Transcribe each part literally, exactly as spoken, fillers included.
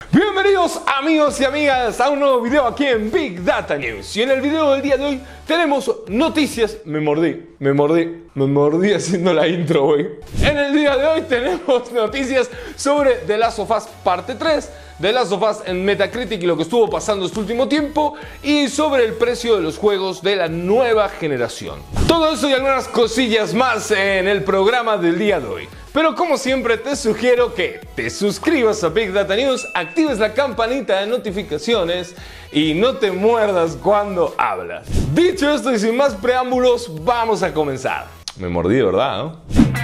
Bienvenidos amigos y amigas a un nuevo video aquí en Big Data News. Y en el video del día de hoy tenemos noticias. Me mordí, me mordí, me mordí haciendo la intro, güey. En el día de hoy tenemos noticias sobre The Last of Us parte tres, The Last of Us en Metacritic y lo que estuvo pasando este último tiempo, y sobre el precio de los juegos de la nueva generación. Todo eso y algunas cosillas más en el programa del día de hoy. Pero como siempre te sugiero que te suscribas a Big Data News, actives la campanita de notificaciones y no te muerdas cuando hablas. Dicho esto y sin más preámbulos, vamos a comenzar. Me mordí, ¿verdad? ¿No?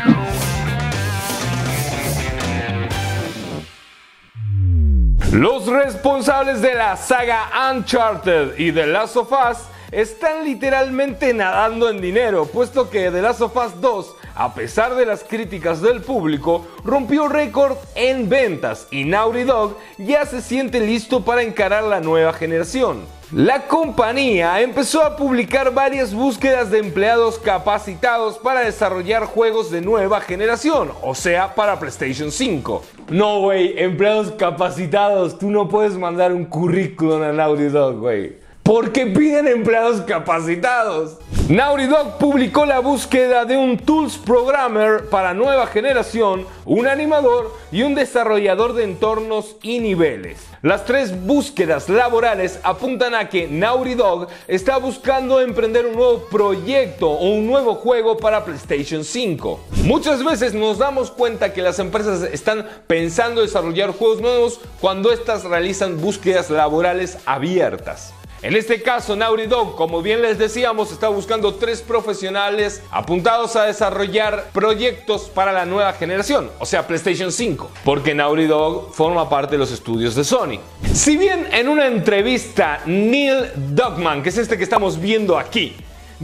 Los responsables de la saga Uncharted y The Last of Us están literalmente nadando en dinero, puesto que The Last of Us dos, a pesar de las críticas del público, rompió récord en ventas y Naughty Dog ya se siente listo para encarar la nueva generación. La compañía empezó a publicar varias búsquedas de empleados capacitados para desarrollar juegos de nueva generación, o sea, para PlayStation cinco. No, güey, empleados capacitados, tú no puedes mandar un currículum a Naughty Dog, güey. ¿Por qué piden empleados capacitados? Naughty Dog publicó la búsqueda de un Tools Programmer para nueva generación, un animador y un desarrollador de entornos y niveles. Las tres búsquedas laborales apuntan a que Naughty Dog está buscando emprender un nuevo proyecto o un nuevo juego para PlayStation cinco. Muchas veces nos damos cuenta que las empresas están pensando desarrollar juegos nuevos cuando estas realizan búsquedas laborales abiertas. En este caso, Naughty Dog, como bien les decíamos, está buscando tres profesionales apuntados a desarrollar proyectos para la nueva generación, o sea, PlayStation cinco, porque Naughty Dog forma parte de los estudios de Sony. Si bien en una entrevista Neil Druckmann, que es este que estamos viendo aquí,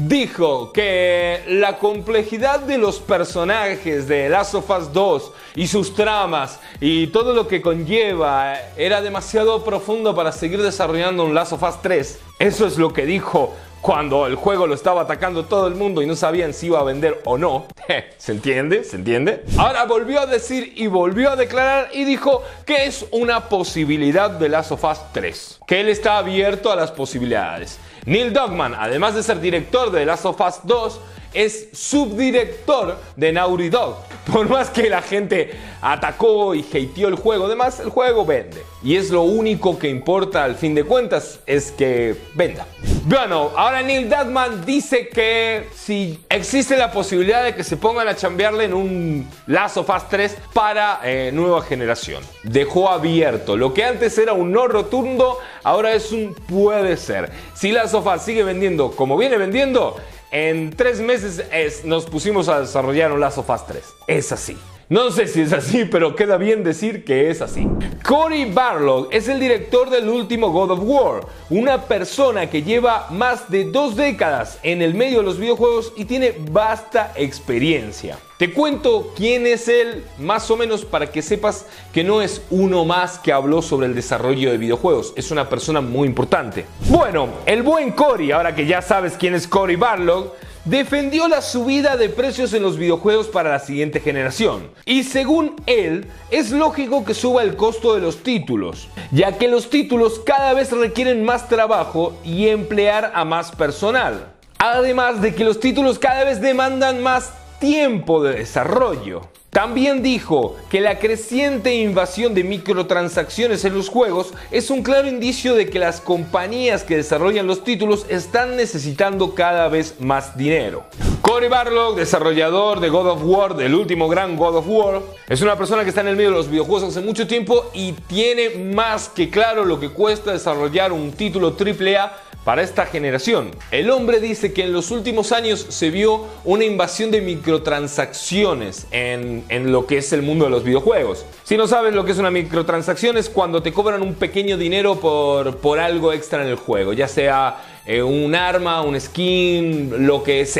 dijo que la complejidad de los personajes de Last of Us dos y sus tramas y todo lo que conlleva era demasiado profundo para seguir desarrollando un Last of Us tres. Eso es lo que dijo cuando el juego lo estaba atacando todo el mundo y no sabían si iba a vender o no. ¿Se entiende? ¿Se entiende? Ahora volvió a decir y volvió a declarar y dijo que es una posibilidad de Last of Us tres, que él está abierto a las posibilidades. Neil Druckmann, además de ser director de The Last of Us dos, es subdirector de Naughty Dog. Por más que la gente atacó y hateó el juego, además el juego vende. Y es lo único que importa al fin de cuentas, es que venda. Bueno, ahora Neil Druckmann dice que si existe la posibilidad de que se pongan a chambearle en un Last of Us tres para eh, nueva generación. Dejó abierto. Lo que antes era un no rotundo, ahora es un puede ser. Si Last of Us sigue vendiendo como viene vendiendo, en tres meses es, nos pusimos a desarrollar un Last of Us tres. Es así. No sé si es así, pero queda bien decir que es así. Cory Barlog es el director del último God of War, una persona que lleva más de dos décadas en el medio de los videojuegos y tiene vasta experiencia. Te cuento quién es él, más o menos, para que sepas que no es uno más que habló sobre el desarrollo de videojuegos. Es una persona muy importante. Bueno, el buen Cory, ahora que ya sabes quién es Cory Barlog, defendió la subida de precios en los videojuegos para la siguiente generación. Y según él, es lógico que suba el costo de los títulos, ya que los títulos cada vez requieren más trabajo y emplear a más personal. Además de que los títulos cada vez demandan más tiempo de desarrollo. También dijo que la creciente invasión de microtransacciones en los juegos es un claro indicio de que las compañías que desarrollan los títulos están necesitando cada vez más dinero. Cory Barlog, desarrollador de God of War, del último gran God of War, es una persona que está en el medio de los videojuegos hace mucho tiempo y tiene más que claro lo que cuesta desarrollar un título triple A para esta generación. El hombre dice que en los últimos años se vio una invasión de microtransacciones en, en lo que es el mundo de los videojuegos. Si no sabes lo que es una microtransacción, es cuando te cobran un pequeño dinero por, por algo extra en el juego, ya sea eh, un arma, un skin, lo que sea.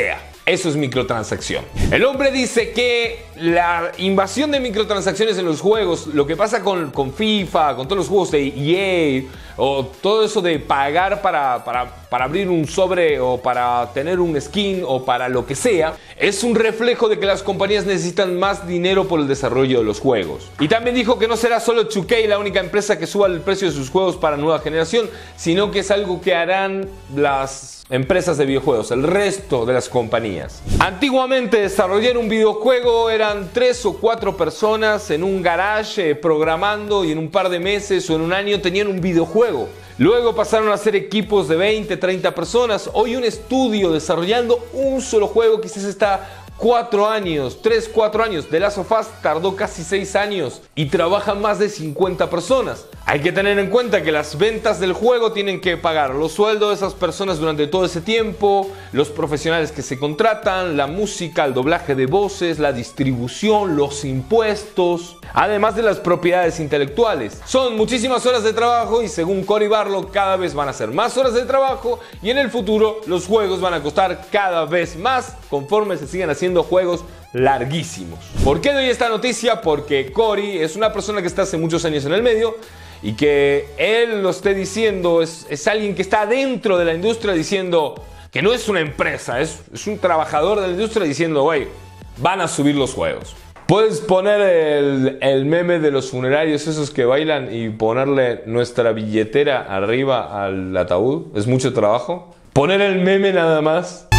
Eso es microtransacción. El hombre dice que la invasión de microtransacciones en los juegos, lo que pasa con, con FIFA, con todos los juegos de E A, o todo eso de pagar para, para, para abrir un sobre o para tener un skin o para lo que sea, es un reflejo de que las compañías necesitan más dinero por el desarrollo de los juegos. Y también dijo que no será solo dos K la única empresa que suba el precio de sus juegos para nueva generación, sino que es algo que harán las empresas de videojuegos, el resto de las compañías. Antiguamente desarrollar un videojuego eran tres o cuatro personas en un garage eh, programando, y en un par de meses o en un año tenían un videojuego. Luego pasaron a ser equipos de veinte, treinta personas. Hoy un estudio desarrollando un solo juego quizás está cuatro años, tres, cuatro años. The Last of Us tardó casi seis años y trabajan más de cincuenta personas. Hay que tener en cuenta que las ventas del juego tienen que pagar los sueldos de esas personas durante todo ese tiempo, los profesionales que se contratan, la música, el doblaje de voces, la distribución, los impuestos, además de las propiedades intelectuales. Son muchísimas horas de trabajo y según Cory Barlog cada vez van a ser más horas de trabajo, y en el futuro los juegos van a costar cada vez más conforme se sigan haciendo juegos larguísimos. ¿Por qué doy esta noticia? Porque Cory es una persona que está hace muchos años en el medio, y que él lo esté diciendo es, es alguien que está dentro de la industria diciendo que no es una empresa, es, es un trabajador de la industria diciendo, güey, van a subir los juegos. Puedes poner el, el meme de los funerarios esos que bailan y ponerle nuestra billetera arriba al ataúd. Es mucho trabajo. Poner el meme nada más.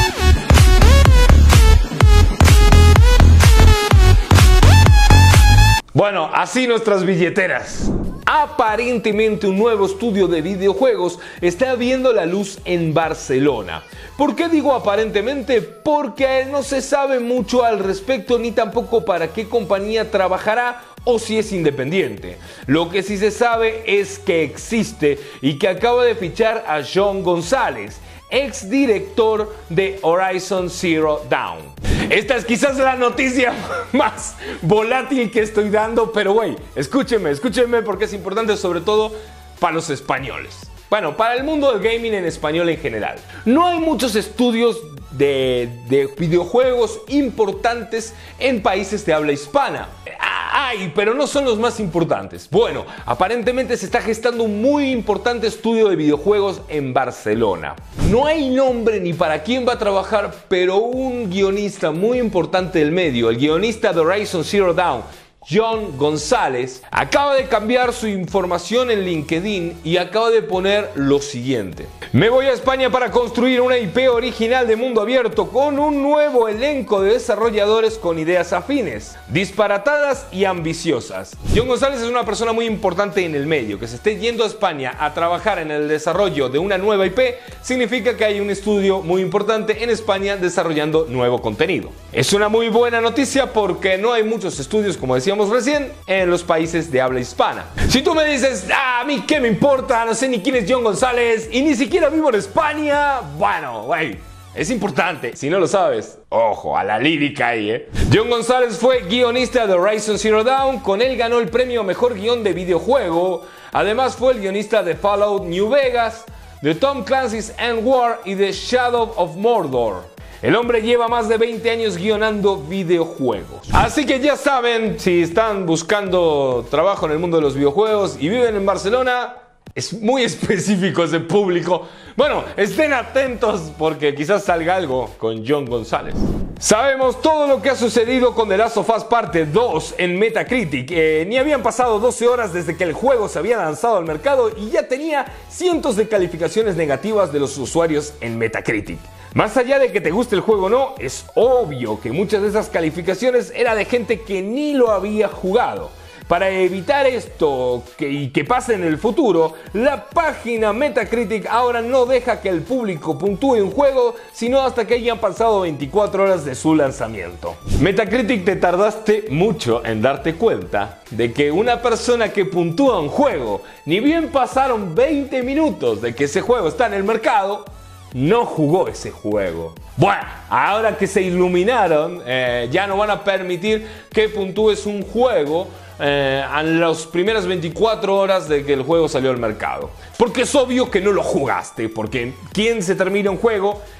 Bueno, así nuestras billeteras. Aparentemente un nuevo estudio de videojuegos está viendo la luz en Barcelona. ¿Por qué digo aparentemente? Porque no se sabe mucho al respecto, ni tampoco para qué compañía trabajará o si es independiente. Lo que sí se sabe es que existe y que acaba de fichar a Jon González, ex director de Horizon Zero Dawn. Esta es quizás la noticia más volátil que estoy dando, pero güey, escúchenme, escúchenme porque es importante, sobre todo para los españoles. Bueno, para el mundo del gaming en español en general. No hay muchos estudios de, de videojuegos importantes en países de habla hispana. Hay, pero no son los más importantes. Bueno, aparentemente se está gestando un muy importante estudio de videojuegos en Barcelona. No hay nombre ni para quién va a trabajar, pero un guionista muy importante del medio, el guionista de Horizon Zero Dawn, Jon González, acaba de cambiar su información en LinkedIn y acaba de poner lo siguiente: me voy a España para construir una I P original de mundo abierto con un nuevo elenco de desarrolladores con ideas afines, disparatadas y ambiciosas. Jon González es una persona muy importante en el medio. Que se esté yendo a España a trabajar en el desarrollo de una nueva I P significa que hay un estudio muy importante en España desarrollando nuevo contenido. Es una muy buena noticia porque no hay muchos estudios, como decíamos recién, en los países de habla hispana. Si tú me dices, ah, a mí qué me importa, no sé ni quién es Jon González y ni siquiera vivo en España, bueno, güey, es importante. Si no lo sabes, ojo, a la lírica ahí, ¿eh? Jon González fue guionista de Horizon Zero Dawn. Con él ganó el premio Mejor Guión de Videojuego. Además fue el guionista de Fallout New Vegas, de Tom Clancy's End War y de Shadow of Mordor. El hombre lleva más de veinte años guionando videojuegos. Así que ya saben, si están buscando trabajo en el mundo de los videojuegos y viven en Barcelona, es muy específico ese público. Bueno, estén atentos porque quizás salga algo con Jon González. Sabemos todo lo que ha sucedido con The Last of Us Parte dos en Metacritic. Eh, ni habían pasado doce horas desde que el juego se había lanzado al mercado y ya tenía cientos de calificaciones negativas de los usuarios en Metacritic. Más allá de que te guste el juego o no, es obvio que muchas de esas calificaciones era de gente que ni lo había jugado. Para evitar esto que, y que pase en el futuro, la página Metacritic ahora no deja que el público puntúe un juego, sino hasta que hayan pasado veinticuatro horas de su lanzamiento. Metacritic, te tardaste mucho en darte cuenta de que una persona que puntúa un juego, ni bien pasaron veinte minutos de que ese juego está en el mercado, no jugó ese juego. Bueno, ahora que se iluminaron, eh, ya no van a permitir que puntúes un juego eh, en las primeras veinticuatro horas de que el juego salió al mercado. Porque es obvio que no lo jugaste, porque quien se termina un juego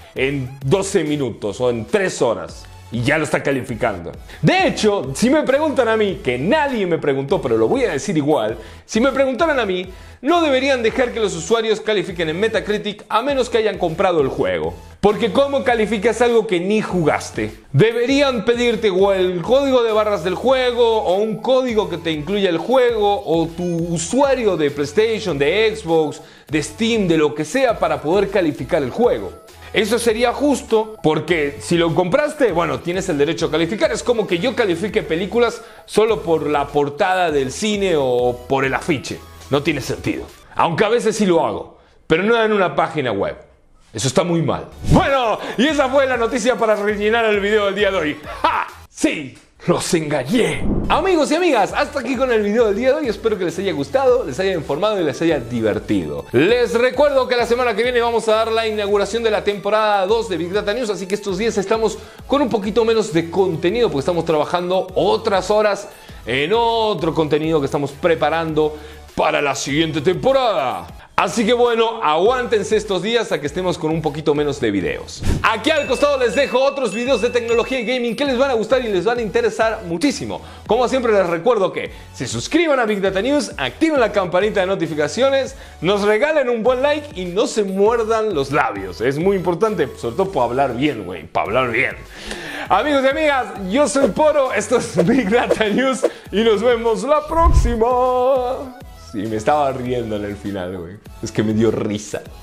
en doce minutos o en tres horas. Y ya lo está calificando. De hecho, si me preguntan a mí, que nadie me preguntó, pero lo voy a decir igual, si me preguntaran a mí, no deberían dejar que los usuarios califiquen en Metacritic a menos que hayan comprado el juego. Porque ¿cómo calificas algo que ni jugaste? Deberían pedirte o el código de barras del juego, o un código que te incluya el juego, o tu usuario de PlayStation, de Xbox, de Steam, de lo que sea, para poder calificar el juego. Eso sería justo, porque si lo compraste, bueno, tienes el derecho a calificar. Es como que yo califique películas solo por la portada del cine o por el afiche. No tiene sentido. Aunque a veces sí lo hago, pero no en una página web. Eso está muy mal. Bueno, y esa fue la noticia para rellenar el video del día de hoy. ¡Ja! ¡Sí! ¡Los engañé! Amigos y amigas, hasta aquí con el video del día de hoy. Espero que les haya gustado, les haya informado y les haya divertido. Les recuerdo que la semana que viene vamos a dar la inauguración de la temporada dos de Big Data News. Así que estos días estamos con un poquito menos de contenido, porque estamos trabajando otras horas en otro contenido que estamos preparando para la siguiente temporada. Así que bueno, aguántense estos días a que estemos con un poquito menos de videos. Aquí al costado les dejo otros videos de tecnología y gaming que les van a gustar y les van a interesar muchísimo. Como siempre les recuerdo que se suscriban a Big Data News, activen la campanita de notificaciones, nos regalen un buen like y no se muerdan los labios. Es muy importante, sobre todo para hablar bien, güey, para hablar bien. Amigos y amigas, yo soy Poro, esto es Big Data News y nos vemos la próxima. Sí, me estaba riendo en el final, güey. Es que me dio risa.